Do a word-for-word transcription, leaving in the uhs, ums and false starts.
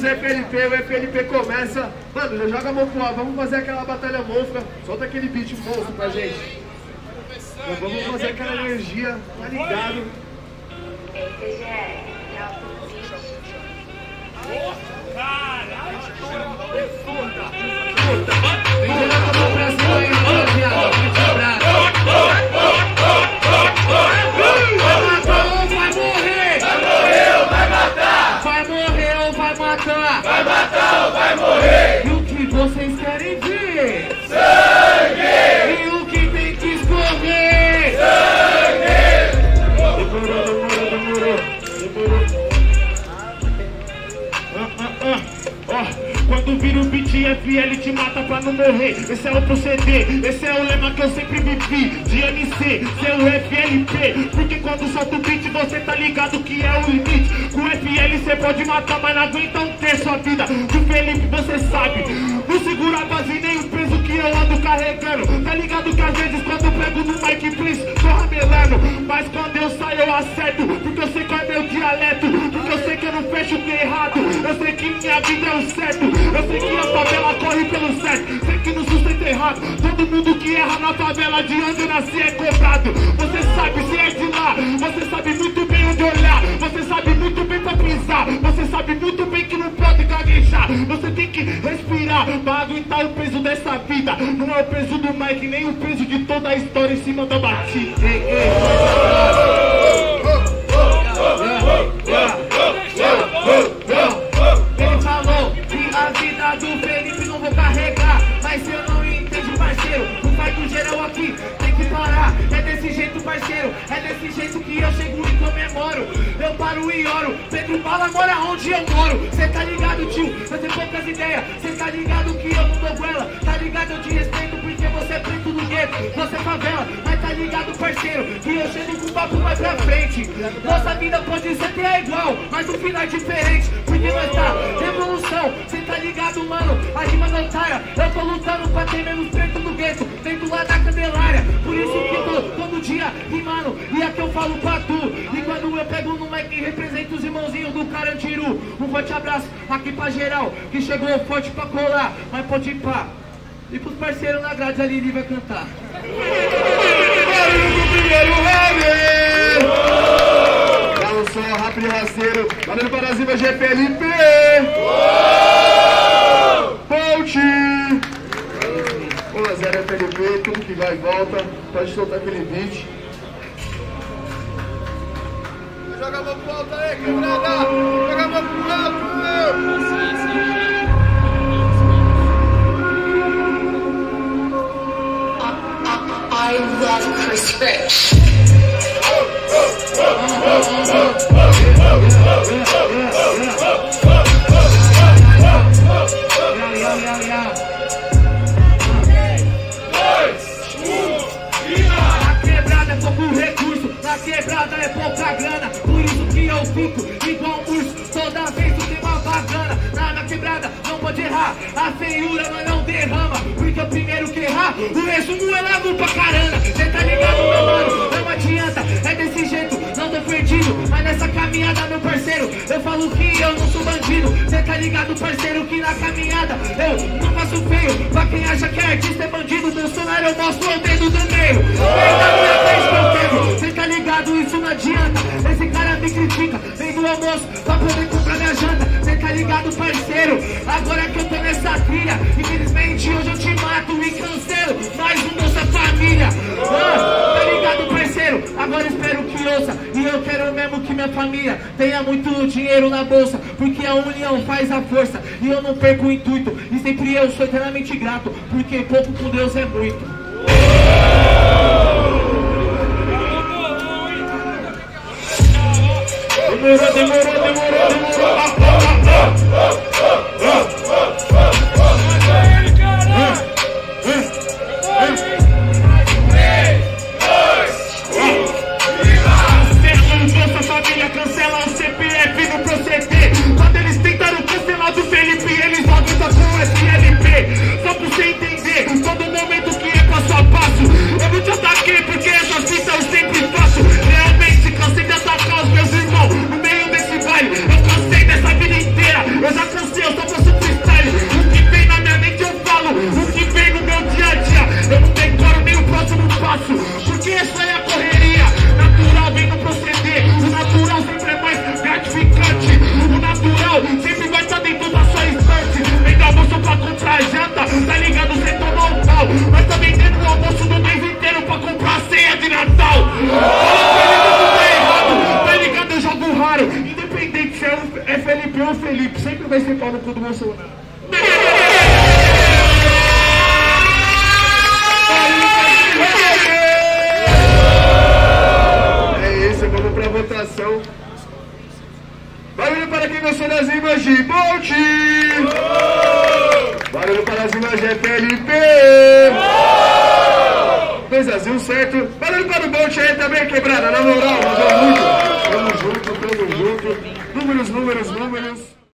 dos F L P, o F L P começa. Mano, já joga a mão pro ar, vamos fazer aquela batalha monstro. Solta aquele beat monstro pra gente. Então, vamos fazer aquela energia, tá ligado? Caralho! Vem jogando a mão pra cima aí, rapaziada. Muito abraço. Vai matar ou vai morrer? Vai morrer ou vai matar? Vai morrer ou vai matar? Vai matar ou vai morrer? E o que vocês querem ver? Sangue! E o que tem que escorrer? Sangue! Demorou, demorou, demorou. Demorou. Ah, ah, ah. Oh, quando vira o beat F L te mata pra não morrer. Esse é o proceder, esse é o lema que eu sempre vivi. De M C, seu F L P. Porque quando solta o beat você tá ligado que é o limite. Com F L você pode matar, mas não aguenta um terço a vida. Com Felipe você sabe, não segura a base nem o peso que eu ando carregando. Tá ligado que às vezes quando eu pego no Mike Prince tô ramelando, mas quando eu saio eu acerto. Porque eu sei qual é meu dialeto, porque eu sei que eu não fecho o que é errado. Eu sei que minha vida é o certo, eu sei que a favela corre pelo certo. Sei que não sustenta errado, todo mundo que erra na favela de onde eu nasci é cobrado. Você sabe se é de lá, você sabe muito bem onde olhar. Você sabe muito bem pra pisar, você sabe muito bem que não pode gaguejar. Você tem que respirar pra aguentar o peso dessa vida. Não é o peso do Mike, nem o peso de toda a história em cima da batida. Ei, ei, ele falou que a vida do Felipe não vou carregar, mas eu não entendo, parceiro. O pai do geral aqui tem que parar. É desse jeito, parceiro, é desse jeito que eu chego e comemoro. Eu paro e oro, Pedro Bala mora onde eu moro. Cê tá ligado, tio, eu tenho poucas ideias. Cê tá ligado que eu não dou goela. Tá ligado, eu te respeito porque você é preto do gueto, você é favela. Mas tá ligado, parceiro, que eu chego com o papo mais pra frente. Nossa vida pode ser até igual, mas o final é diferente. Porque nós tá revolução, cê tá ligado, mano, a rima não taia. Eu tô lutando pra ter menos preto do gueto, dentro lá da Candelária. Por isso que eu tô todo dia rimando, e aqui eu falo pra tu. E quando eu pego no mic represento os irmãozinhos do Carandiru. Um forte abraço aqui pra geral, que chegou forte pra colar. Mas pode ir pá, e pros parceiros na grade ali ele vai cantar. Barulho do primeiro round! Dá um som rápido e rasteiro. Valendo para cima, G P L P! Ponte! um a zero F L P, tudo que vai e volta. Pode soltar aquele beat. Joga a mão pro alto aí, quebrada! Joga a mão pro alto! I love Chris Rich. Na quebrada é pouco recurso, na quebrada é pouca grana. Por isso que eu fico igual um urso toda vez que tem uma bagana. Na minha quebrada não pode errar, a feiura nós não derrama. Porque o primeiro que errar, o resumo é lago pra caramba. Cê tá ligado, meu mano? Não adianta, é desse jeito, não tô perdido. Mas nessa caminhada, meu parceiro, eu falo que eu não sou bandido. Cê tá ligado, parceiro, que na caminhada eu não faço feio. Pra quem acha que é artista é bandido, Bolsonaro eu mostro o dedo do meio. Ainda não é vez que eu pego, cê tá ligado, isso não adianta. Esse cara me critica, vem do almoço pra poder comprar minha janta. Cê tá ligado, parceiro, agora que eu tô nessa trilha, infelizmente hoje eu te mato e cancelo mais um Bolsa Família. Ah, tá ligado, parceiro? Agora espero que ouça. E eu quero mesmo que minha família tenha muito dinheiro na bolsa, porque a união faz a força. E eu não perco o intuito, e sempre eu sou eternamente grato, porque pouco com Deus é muito. Demorou, demorou, demorou, demorou. Ah, ah, ah, ah, ah. Cancela o C P F no proceder. Quando eles tentaram cancelar do Felipe, eles logo tá com o F L P. Só pra você entender, todo momento que é passo a passo, eu não te ataquei porque essa fita eu sempre faço. Realmente cansei de atacar os meus irmãos no meio desse baile. Eu cansei dessa vida inteira, eu vai ser pau no cu do Bolsonaro. É isso, vamos pra votação. Barulho para quem gostou das rimas de Bolt. Barulho para as rimas de F L P. Dois azul, certo? Barulho para o Bolt aí também, quebrada. Na moral, mandou muito. Tamo junto, tamo junto. Números, números, números.